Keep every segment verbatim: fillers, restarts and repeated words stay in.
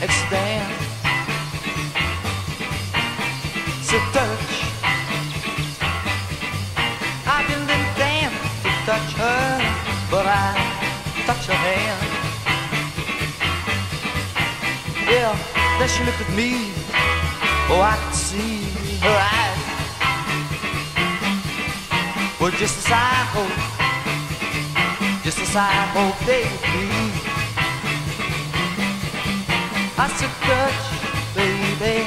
expand. So touch, I didn't intend to touch her, but I touched her hand. Yeah, then she looked at me, oh I could see her eyes were just as I hoped, just as I hoped they would be. I said, touch, baby,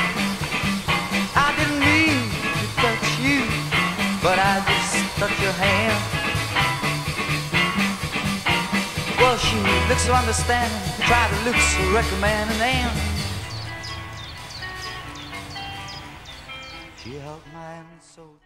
I didn't mean to touch you, but I just touched your hand. Well, she looked so understanding, tried to look so recommending, and she held my hand so